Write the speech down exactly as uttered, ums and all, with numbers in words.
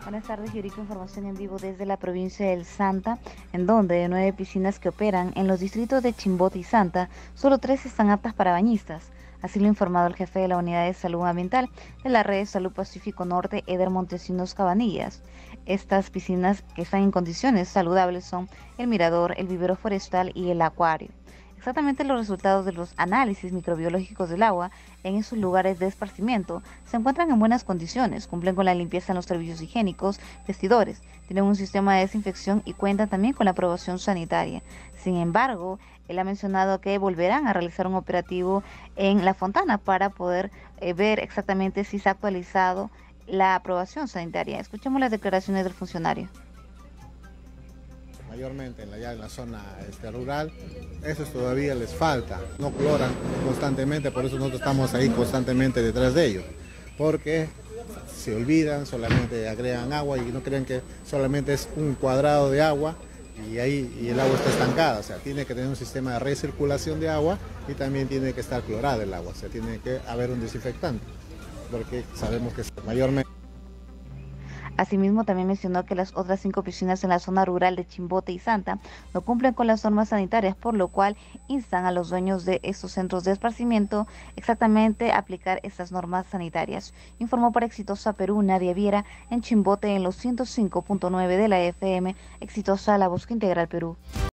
Buenas tardes, Yuriko. Información en vivo desde la provincia del Santa, en donde de nueve piscinas que operan en los distritos de Chimbote y Santa, solo tres están aptas para bañistas. Así lo ha informado el jefe de la Unidad de Salud Ambiental de la Red de Salud Pacífico Norte, Eder Montesinos Cabanillas. Estas piscinas que están en condiciones saludables son el mirador, el vivero forestal y el acuario. Exactamente los resultados de los análisis microbiológicos del agua en esos lugares de esparcimiento se encuentran en buenas condiciones, cumplen con la limpieza en los servicios higiénicos, vestidores, tienen un sistema de desinfección y cuentan también con la aprobación sanitaria. Sin embargo, él ha mencionado que volverán a realizar un operativo en La Fontana para poder eh, ver exactamente si se ha actualizado la aprobación sanitaria. Escuchemos las declaraciones del funcionario. Mayormente en la, ya en la zona este, rural, esos todavía les falta, no cloran constantemente, por eso nosotros estamos ahí constantemente detrás de ellos, porque se olvidan, solamente agregan agua y no creen que solamente es un cuadrado de agua y ahí y el agua está estancada, o sea, tiene que tener un sistema de recirculación de agua y también tiene que estar clorada el agua, o sea, tiene que haber un desinfectante, porque sabemos que mayormente... Asimismo, también mencionó que las otras cinco piscinas en la zona rural de Chimbote y Santa no cumplen con las normas sanitarias, por lo cual instan a los dueños de estos centros de esparcimiento exactamente a aplicar estas normas sanitarias. Informó para Exitosa Perú Nadia Viera en Chimbote en los ciento cinco punto nueve de la F M. Exitosa, la Voz que Integral Perú.